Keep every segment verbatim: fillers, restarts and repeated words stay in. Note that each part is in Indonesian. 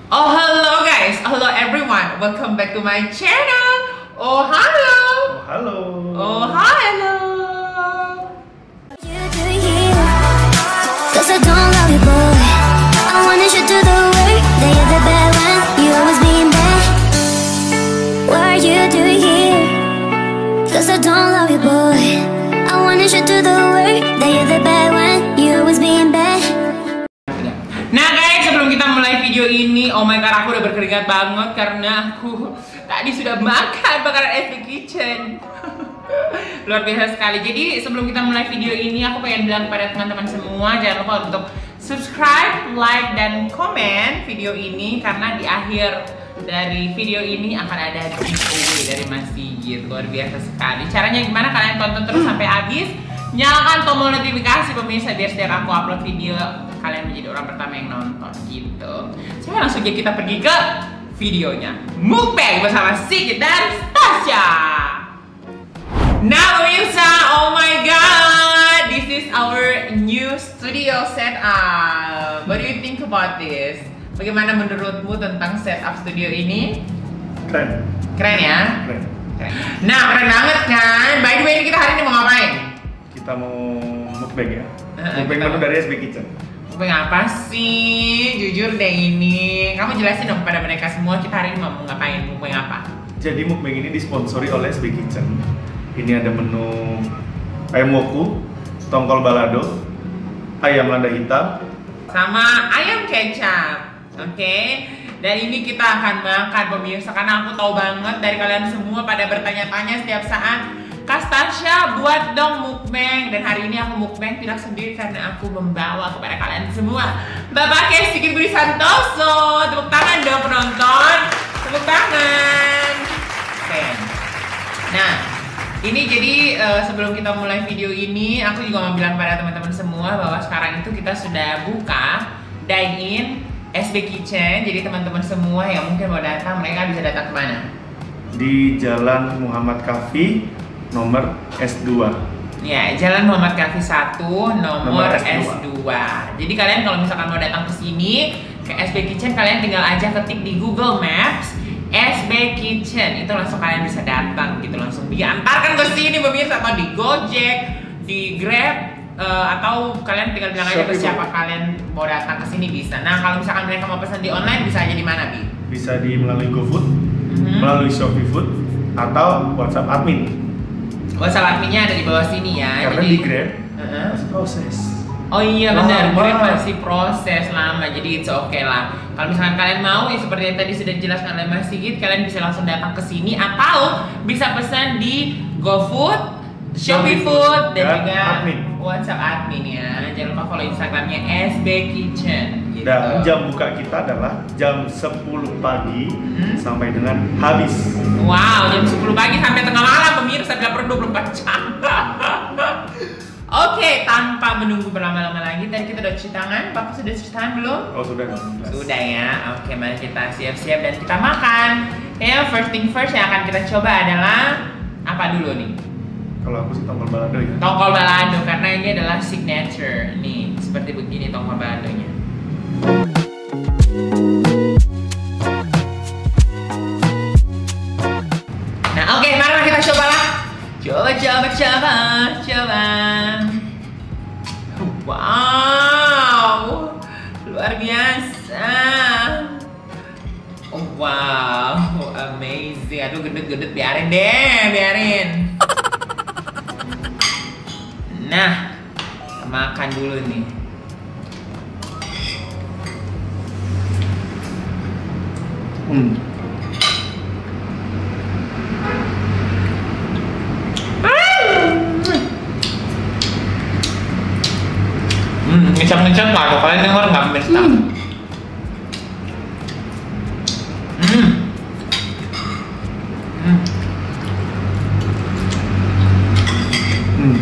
Oh hello guys, hello everyone, welcome back to my channel. Oh hello. Oh hello. Oh hello. Cause I don't love you boy, I wanna shoot to the way that you're the bad one, you always being bad. What are you doing here? Cause I don't love you boy, I wanna shoot to the way that you're the bad one, you always being bad. Nah guys, sebelum kita mulai video ini, oh my god, aku udah berkeringat banget karena aku tadi sudah makan makanan S B Kitchen. Luar biasa sekali. Jadi sebelum kita mulai video ini, aku pengen bilang kepada teman-teman semua, jangan lupa untuk subscribe, like, dan komen video ini, karena di akhir dari video ini akan ada giveaway dari Mas Sigit. Luar biasa sekali. Caranya gimana? Kalian tonton terus sampai habis. Nyalakan tombol notifikasi pemirsa biar setiap aku upload video kalian menjadi orang pertama yang nonton gitu. Saya langsung aja kita pergi ke videonya. Mukbang bersama Sigit dan Tasya. Nah pemirsa, oh my god, this is our new studio setup. What do you think about this? Bagaimana menurutmu tentang setup studio ini? Keren. Keren ya? Keren. Keren. Nah keren banget kan? By the way, ini kita hari ini mau ngapain? Kita mau mukbang ya. Uh, Mukbang menu dari S B Kitchen. Mukbang apa sih? Jujur deh ini. Kamu jelasin dong pada mereka semua kita hari ini mau ngapain, mukbang apa? Jadi mukbang ini disponsori oleh S B Kitchen. Ini ada menu ayam woku, tongkol balado, ayam lada hitam, sama ayam kecap. Oke. Okay? Dan ini kita akan makan pemirsa, karena aku tahu banget dari kalian semua pada bertanya-tanya setiap saat, Kak Tasya buat dong mukbang. Dan hari ini aku mukbang tidak sendiri karena aku membawa kepada kalian semua Bapak K Sigit Budi Santoso. Tepuk tangan dong penonton. Tepuk tangan. Oke. Nah, ini jadi uh, sebelum kita mulai video ini, aku juga mau bilang pada teman-teman semua bahwa sekarang itu kita sudah buka dine-in S B Kitchen. Jadi teman-teman semua yang mungkin mau datang, mereka bisa datang kemana? di Jalan Muhammad Kafi nomor S dua. Ya, Jalan Muhammad Kafi satu nomor, nomor S dua. S dua. Jadi kalian kalau misalkan mau datang ke sini ke S B Kitchen, kalian tinggal aja ketik di Google Maps S B Kitchen, itu langsung kalian bisa datang gitu, langsung diantarkan ke sini pemirsa, atau di Gojek, di Grab, uh, atau kalian tinggal bilang aja ke siapa kalian mau datang ke sini bisa. Nah, kalau misalkan mereka mau pesan di online bisa aja di mana, Bi? Bisa di melalui GoFood, mm-hmm. melalui Shopee Food, atau WhatsApp admin. WhatsApp adminnya ada di bawah sini ya. Karena jadi, di Grab uh-huh. masih proses. Oh iya benar, lama. Grab masih proses lama, jadi it's okay lah. Kalau misalkan kalian mau, ya seperti yang tadi sudah dijelaskan oleh Mas Sigit, kalian bisa langsung datang ke sini atau bisa pesan di GoFood, Shopee Food, dan juga admin. WhatsApp admin ya. Jangan lupa follow Instagramnya S B Kitchen. Gitu. Dan jam buka kita adalah jam sepuluh pagi hmm? sampai dengan habis. Wow, jam sepuluh pagi sampai tengah malam pemirsa, tidak perlu dua puluh empat jam. Oke, okay, tanpa menunggu berlama-lama lagi, tadi kita udah cuci tangan. Bapak sudah cuci tangan belum? Oh sudah. Sudah ya. Oke, okay, mari kita siap-siap dan kita makan. Ya, first thing first yang akan kita coba adalah apa dulu nih? Kalau aku sih tongkol balado ya. Tongkol balado, karena ini adalah signature. Nih, seperti begini tongkol baladonya. Nah, oke, okay, mari kita coba lah. Coba, coba, coba, coba. Wow, luar biasa. Oh, wow, amazing. Aduh, gendut-gendut, biarin deh, biarin. Nah, makan dulu nih. Hmm. Hmm, ngecap-ngecap nggak? Kalau kalian denger nggak pemirsa? Hmm. Hmm. Hmm. Hmm.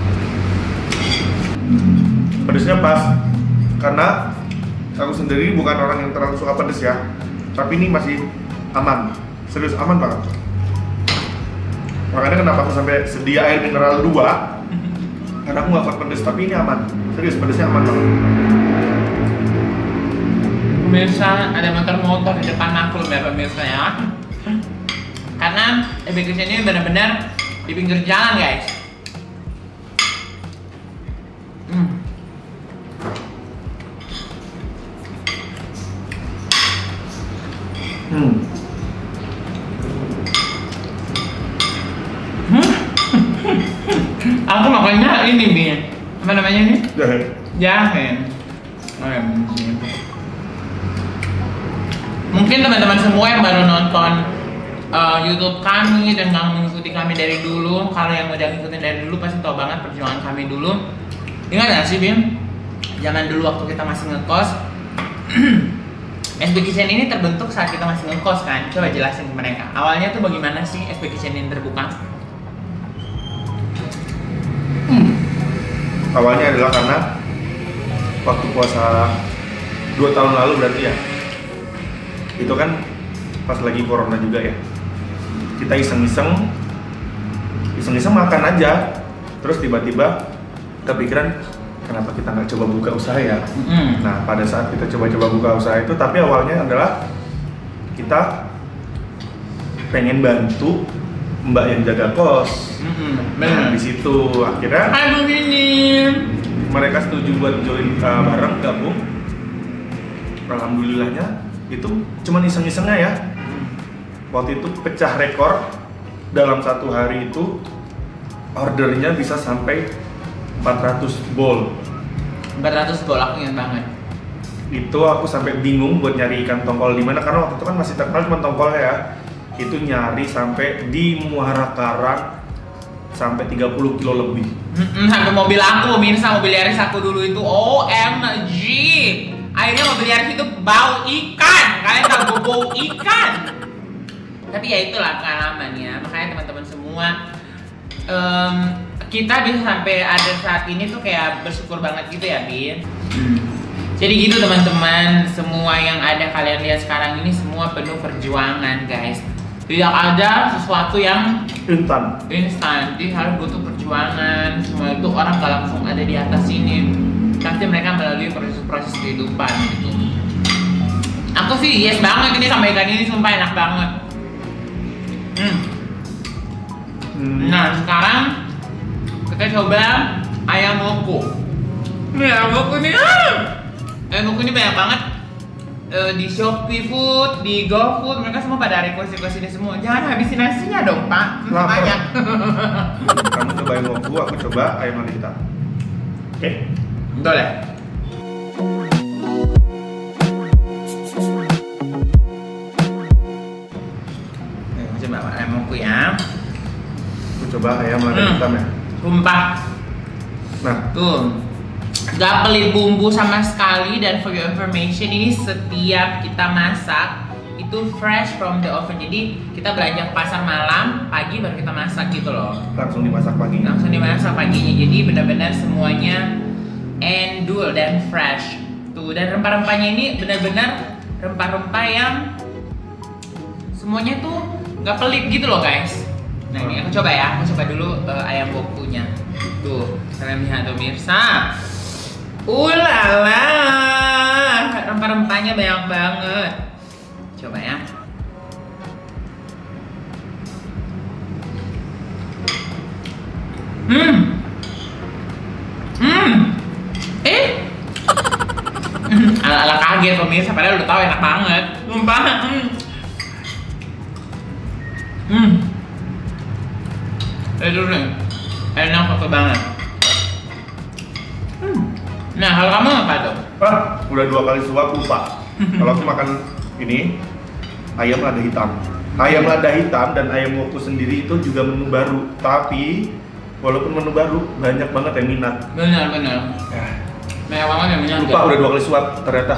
Pedesnya pas, karena aku sendiri bukan orang yang terlalu suka pedes ya. Tapi ini masih aman, serius aman banget. Makanya kenapa aku sampai sedia air mineral dua, karena aku nggak kuat pedes. Tapi ini aman, serius pedesnya aman banget. pemirsa, ada motor-motor di depan aku ya pemirsa ya. Karena S B Kitchen ini benar-benar di pinggir jalan guys. Hmm. Hmm. Aku makannya ini Bin. Apa namanya ini? Jahe. Jahe. Oh ya, mungkin teman-teman semua yang baru nonton uh, YouTube kami dan nggak mengikuti kami dari dulu, kalau yang udah ngikutin dari dulu pasti tau banget perjuangan kami dulu. Ingat gak sih Bim? Zaman dulu waktu kita masih ngekos, S B Kitchen ini terbentuk saat kita masih ngekos kan? Coba jelasin ke mereka. Awalnya tuh bagaimana sih S B Kitchen ini terbuka? Hmm. Awalnya adalah karena waktu puasa dua tahun lalu berarti ya. Itu kan pas lagi corona juga ya. Kita iseng-iseng iseng-iseng makan aja. Terus tiba-tiba kepikiran kenapa kita nggak coba buka usaha ya? Mm. Nah pada saat kita coba-coba buka usaha itu, tapi awalnya adalah kita pengen bantu mbak yang jaga kos. Mm-mm, Nah bener. di situ akhirnya Aduh ini. mereka setuju buat join uh, bareng gabung. Alhamdulillahnya itu cuman iseng-isengnya ya. Waktu itu pecah rekor, dalam satu hari itu ordernya bisa sampai empat ratus bowl. empat ratus bola aku ingat banget. Itu aku sampai bingung buat nyari ikan tongkol di mana, karena waktu itu kan masih terkenal cuma tongkolnya ya. Itu nyari sampai di Muara Karang sampai tiga puluh kilo lebih. Mm-mm, sampai mobil aku, Mirsa, mobil Yaris aku dulu itu O M G. Akhirnya mobil Yaris itu bau ikan. Kalian tahu bau ikan? Tapi ya itulah pengalaman ya. Makanya teman-teman semua, um, kita bisa sampai ada saat ini tuh kayak bersyukur banget gitu ya, Bin. Jadi gitu teman-teman, semua yang ada kalian lihat sekarang ini semua penuh perjuangan, guys. Tidak ada sesuatu yang Instan. instan, jadi harus butuh perjuangan. Semua itu orang gak langsung ada di atas ini, pasti mereka melalui proses-proses kehidupan gitu. Aku sih yes banget ini sama ikan ini, sumpah enak banget. Hmm. Hmm. Nah sekarang kita coba ayam woku. Ini ayam woku nih, ah! Ayam woku ini banyak banget. Uh, di Shopee Food, di GoFood, mereka semua pada request-request ini semua. Jangan habisin nasinya dong, Pak. Masih Lapar. banyak. Kamu coba ayam woku, aku coba ayam lada hitam. Oke? Boleh. Nih, aku coba ayam woku ya. Aku coba ayam lada Hmm. hitam ya. Sumpah. Nah, Tuh. Gak pelit bumbu sama sekali, dan for your information ini setiap kita masak itu fresh from the oven. Jadi kita belanja ke pasar malam, pagi baru kita masak gitu loh. langsung dimasak paginya. Langsung dimasak paginya. Jadi benar-benar semuanya endul dan fresh. Tuh, dan rempah-rempahnya ini benar-benar rempah-rempah yang semuanya tuh gak pelit gitu loh, guys. Nah, ini aku coba ya. Aku coba dulu uh, ayam wokunya. Tuh, kalian lihat tuh Mirsa. Ulala, rempah-rempahnya banyak banget. Coba ya. Hmm. Hmm. Eh. Ala-ala kaget pemirsa, padahal udah tahu enak banget. Sumpah. Hmm. Hmm. Itu nih. Enak banget. Hmm. Nah, kalau kamu apa dong? Ah, udah dua kali suap lupa. Kalau aku makan ini ayam lada hitam. Ayam lada hitam dan ayam woku sendiri itu juga menu baru. Tapi walaupun menu baru, banyak banget yang minat. Benar, benar. Ya, Banyak banget yang menyangka. lupa udah dua kali suap ternyata.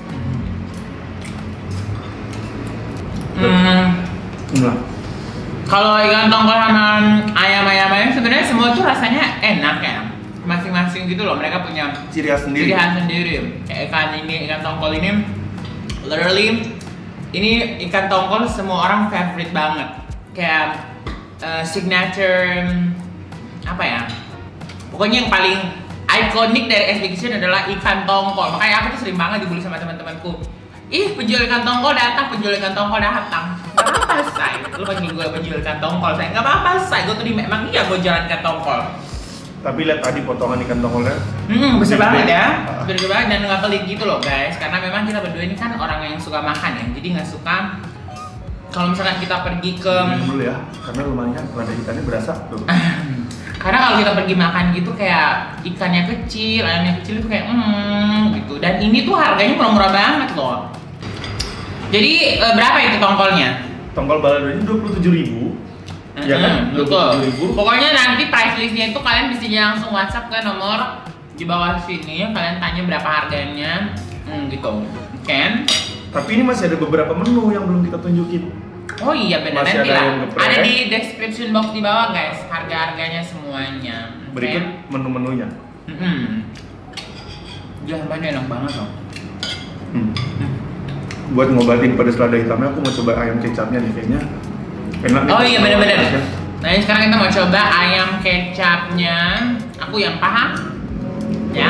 Hmm. Nah, Kalau ikan tongkol sama ayam-ayam sebenarnya semua tuh rasanya enak ya. Masing-masing gitu loh, mereka punya ciri khas sendiri. ciri khas sendiri. Kayak ikan ini, ikan tongkol ini, literally ini ikan tongkol semua orang favorite banget. Kayak uh, signature apa ya? Pokoknya yang paling ikonik dari S B Kitchen adalah ikan tongkol. Makanya aku tuh sering banget dibully sama teman-temanku. Ih, penjual ikan tongkol datang, penjual ikan tongkol datang. Gak apa-apa, say. Lu panggil gue penjual ikan tongkol, say. Gak apa-apa, say. Gue tuh di memang iya gue jualan ikan tongkol. Tapi lihat tadi potongan ikan tongkolnya. Hmm, besar banget ya. Ah. Gede banget dan nggak pelit gitu loh guys. Karena memang kita berdua ini kan orang yang suka makan ya. Jadi nggak suka kalau misalkan kita pergi ke Minum dulu ya, karena lumayan lada ikannya berasa tuh. Karena kalau kita pergi makan gitu kayak ikannya kecil, ayamnya kecil itu kayak hmm gitu. Dan ini tuh harganya murah-murah banget loh. Jadi eh, berapa itu tongkolnya? Tongkol balado ini dua puluh tujuh ribu. Ya kan? dua puluh tujuh ribu. Pokoknya nanti price listnya itu kalian bisa langsung WhatsApp ke nomor di bawah sini. Kalian tanya berapa harganya, hmm, gitu. Kan? Tapi ini masih ada beberapa menu yang belum kita tunjukin. Oh iya benar, Masih nanti ada lah. yang geprek. Ada di description box di bawah guys, harga-harganya semuanya. Berikut Oke? menu-menunya. Hmm. Jambannya enak banget loh. Hmm. Buat ngobatin pedas lada hitamnya, aku mau coba ayam kecapnya nih kayaknya. Enak nih. Oh iya benar-benar. Ya. Nah ini sekarang kita mau coba ayam kecapnya. Aku yang paha, ya.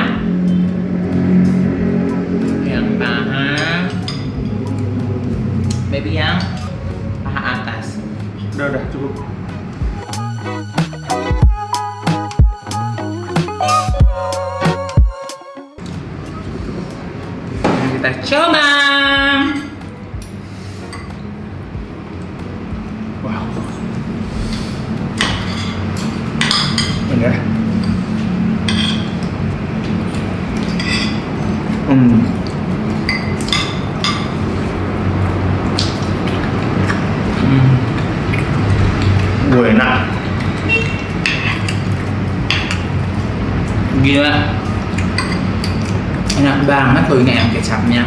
Yang paha. Baby yang paha atas. Udah udah cukup. Nah, kita coba. Wow. Ini ya. Hmm. Gue enak. Gila. Enak banget loh ini ayam kecapnya.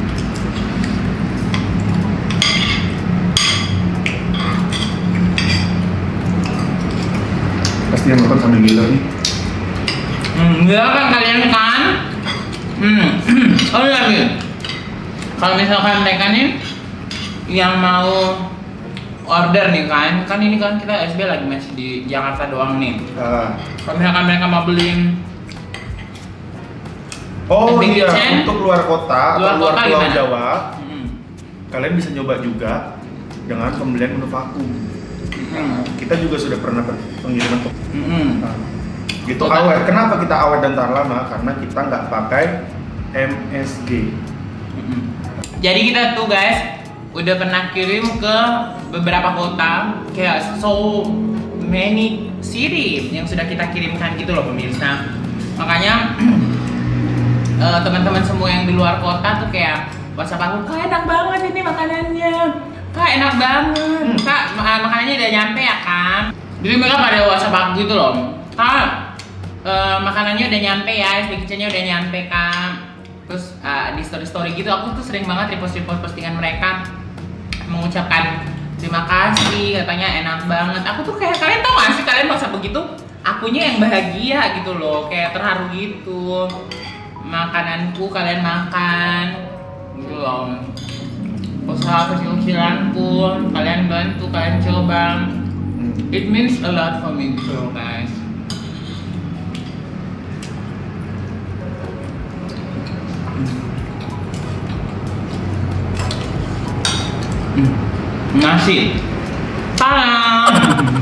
Pasti yang makan sambil gila nih. Hmm, gila kan kalian kan? Hmm. Oh iya nih. Kalau misalkan mereka nih yang mau order nih kan, kan ini kan kita S B lagi masih di Jakarta doang nih. Ah. Kalau misalkan mereka mau beli Oh Big iya, Kitchen. untuk luar kota Luar atau luar kota Pulau gimana? Jawa, hmm. kalian bisa nyoba juga dengan pembelian menu vakum. Hmm. Kita juga sudah pernah pen- pengiriman ke- Hmm. nah, gitu Kota. awet. Kenapa kita awet dan tahan lama? Karena kita nggak pakai M S G. Hmm. Jadi kita tuh guys udah pernah kirim ke beberapa kota, kayak so many city yang sudah kita kirimkan gitu loh pemirsa. Makanya uh, teman-teman semua yang di luar kota tuh kayak WhatsApp aku, kak enak banget ini makanannya, kak enak banget, kak ma- makanannya udah nyampe ya kan. Jadi mereka pada WhatsApp aku gitu loh, kak uh, makanannya udah nyampe ya, S B Kitchen-nya udah nyampe kak. Terus uh, di story-story gitu aku tuh sering banget repost-repost postingan mereka mengucapkan terima kasih, katanya enak banget. Aku tuh kayak, kalian tau gak sih kalian masa begitu akunya yang bahagia gitu loh, kayak terharu gitu. Makananku kalian makan gitu loh. Usaha kecil-kecilanku kalian bantu, kalian coba. It means a lot for me gitu loh guys. Hmm. Nasi salam.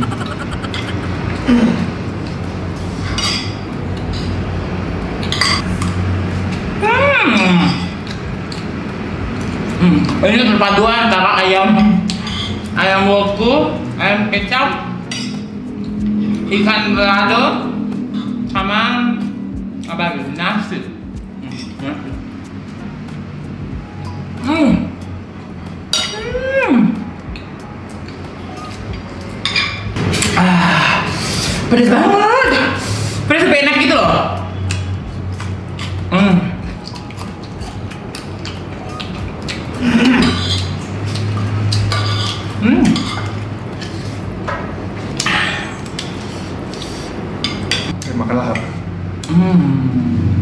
Hmm. Hmm. Ini perpaduan antara ayam ayam woku, ayam kecap, ikan balado, sama apa lagi? Nasi. Hmm. Hmm. Hmm. Ah, pedas banget. Pedas tapi enak gitu loh. Hmm. Hmm. Eh, makan lahap. Hmm.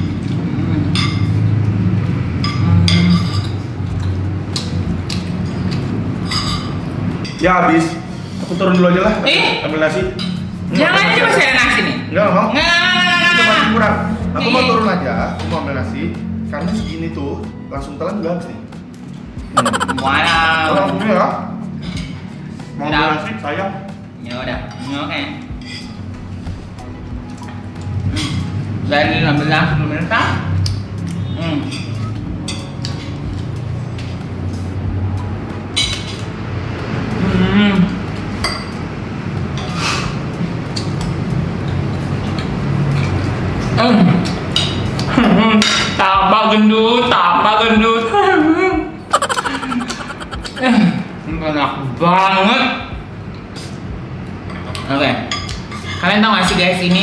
Ya habis. Aku turun dulu aja lah. Eh? Ambil nasi. Jangan, ini masih ada nasi nih. Enggak mau. Nggak, nggak, nggak, nggak, Itu nggak, masih nggak. kurang. Aku mau Nih. turun aja. Aku mau ambil nasi. Karena segini tuh langsung telan juga habis nih. Wow. Orang punya ya. Mau Udah. nasi sayang. Ya udah, oke. Dari enam belas menit. Hmm. Hmm. Hmm. Tambah gendut, tambah gendut. Enak banget. Oke, kalian tau gak sih guys ini?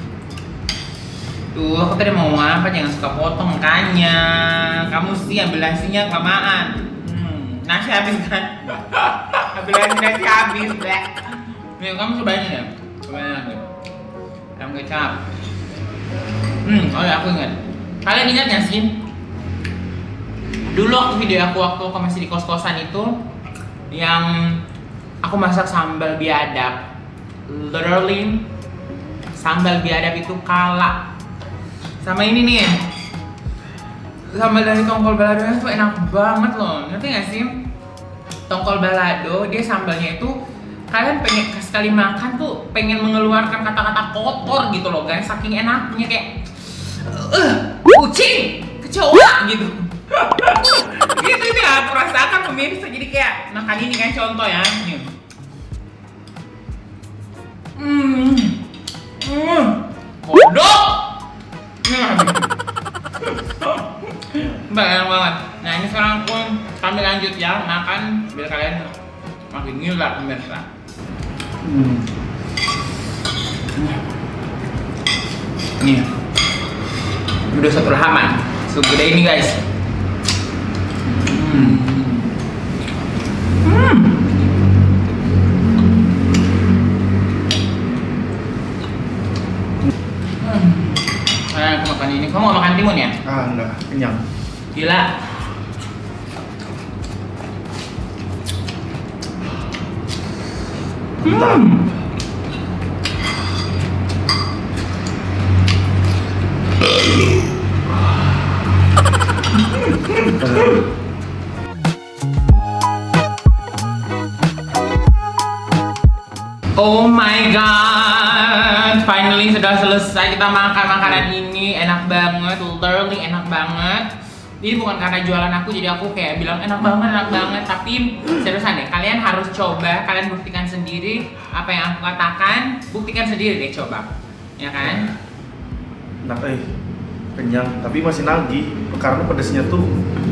Tuh, aku tadi mau apa? Jangan suka potong makanya. Kamu sih ambil nasinya kelamaan. Hmm, nasi habis kan? Ambil nasi nasi habis deh. Nih, kamu cobain ya. Cobain lagi. Ayam kecap. Hmm, oh ya aku ingat. Kalian ingat gak sih? Dulu waktu video aku waktu aku masih di kos-kosan itu, yang aku masak sambal biadab. Literally sambal biadab itu kalah sama ini nih. Sambal dari tongkol balado itu enak banget loh. Ngerti gak sih? Tongkol balado dia sambalnya itu kalian pengen sekali makan tuh pengen mengeluarkan kata-kata kotor gitu loh guys, saking enaknya kayak uh, kucing, kecoa gitu. Gitu ini aku rasakan pemirsa, jadi kayak makan ini kan contoh ya. Nih. Hmm, hmm, kodok. Mbak enak banget. Nah ini sekarang pun kami lanjut ya makan biar kalian makin gila pemirsa. Hmm. Nih, udah satu halaman, segede ini guys. Hmm. Hmm. Nah, aku makan ini. Kamu mau makan timun ya? Ah enggak, kenyang. Gila. Mantap. Oh my god, finally sudah selesai kita makan makanan ini. Enak banget, literally enak banget. Ini bukan karena jualan aku jadi aku kayak bilang enak banget, enak banget. Tapi seriusan deh, kalian harus coba, kalian buktikan sendiri apa yang aku katakan. Buktikan sendiri deh, coba, ya kan? Enak eh, kenyang. Tapi masih nagih karena pedesnya tuh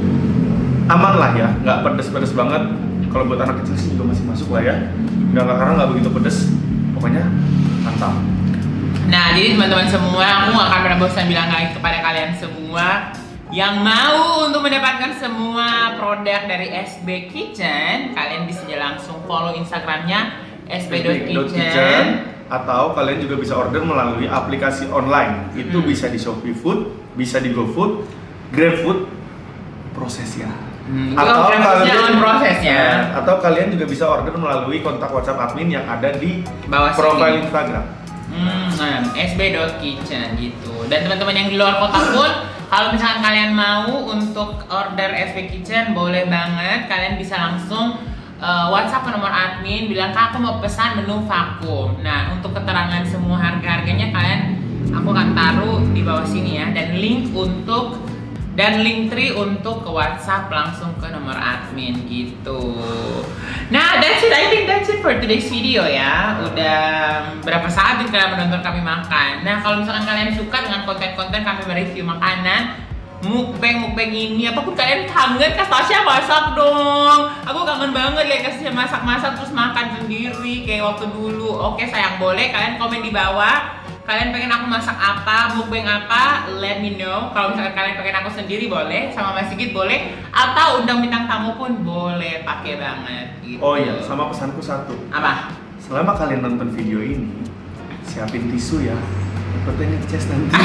aman lah ya, nggak pedes-pedes banget. Kalau buat anak kecil sih juga masih masuk lah ya. Nggak, nggak karena nggak begitu pedes. Pokoknya mantap. Nah, jadi teman-teman semua, aku nggak akan pernah bosan bilang lagi kepada kalian semua yang mau untuk mendapatkan semua produk dari S B Kitchen, kalian bisa langsung follow Instagramnya S B dot kitchen, atau kalian juga bisa order melalui aplikasi online. Itu hmm. bisa di Shopee Food, bisa di GoFood, GrabFood, prosesnya. Hmm, atau kalian prosesnya. Atau kalian juga bisa order melalui kontak WhatsApp admin yang ada di bawah profile sini. Instagram. Hmm, nah, S B dot kitchen gitu. Dan teman-teman yang di luar kota pun, kalau misalkan kalian mau untuk order S B Kitchen, boleh banget. Kalian bisa langsung uh, WhatsApp ke nomor admin, bilang Kak, aku mau pesan menu vakum. Nah, untuk keterangan semua harga-harganya kalian, aku akan taruh di bawah sini ya. Dan link untuk dan link tree untuk ke WhatsApp langsung ke nomor admin gitu. Nah, that's it. I think that's it for today's video ya. Udah berapa saat nih kalian menonton kami makan. Nah, kalau misalkan kalian suka dengan konten-konten kami mereview makanan, mukbang-mukbang ini, apapun kalian kangen, Kak Tasya masak dong. Aku kangen banget lihat Kak Tasya masak-masak terus makan sendiri kayak waktu dulu. Oke sayang, boleh kalian komen di bawah. Kalian pengen aku masak apa, mukbang apa, let me know. Kalau misalkan kalian pengen aku sendiri boleh, sama Mas Sigit boleh, atau undang bintang tamu pun boleh, pakai banget gitu. Oh iya, sama pesanku satu. Apa? Selama kalian nonton video ini, siapin tisu ya. Fotonya di chest nanti.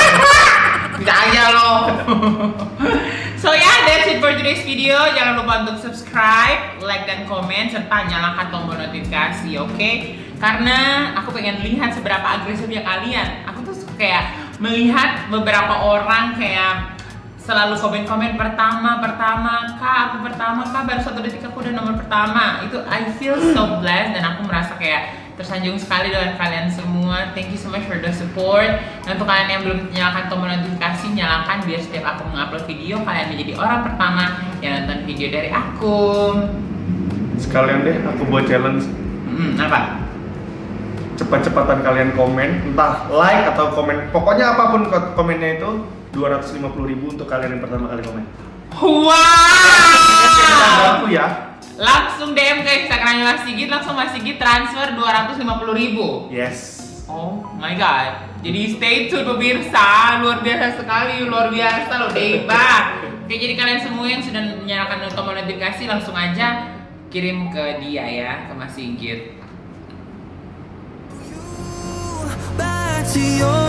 Bisa aja loh. So ya, yeah, that's it for today's video. Jangan lupa untuk subscribe, like dan komen, serta nyalakan tombol notifikasi, oke? Okay? Karena aku pengen lihat seberapa agresifnya kalian. Aku tuh kayak melihat beberapa orang kayak selalu komen-komen pertama, pertama, kak, aku pertama, kak, baru satu detik aku udah nomor pertama. Itu I feel so blessed dan aku merasa kayak tersanjung sekali dengan kalian semua. Thank you so much for the support. Dan untuk kalian yang belum nyalakan tombol notifikasi, nyalakan biar setiap aku mengupload video kalian menjadi orang pertama yang nonton video dari aku. Sekalian deh aku buat challenge. Hmm, apa? Cepat-cepatan kalian komen, entah like atau komen, pokoknya apapun komennya itu dua ratus lima puluh ribu untuk kalian yang pertama kali komen. Wow! Aku ya. Langsung D M ke Instagramnya Mas Sigit, langsung Mas Sigit transfer dua ratus lima puluh ribu. Yes. Oh my god. Jadi stay tune pemirsa, luar biasa sekali, luar biasa loh Deba. Oke, jadi kalian semua yang sudah menyalakan tombol notifikasi langsung aja kirim ke dia ya, ke Mas Sigit. Back to your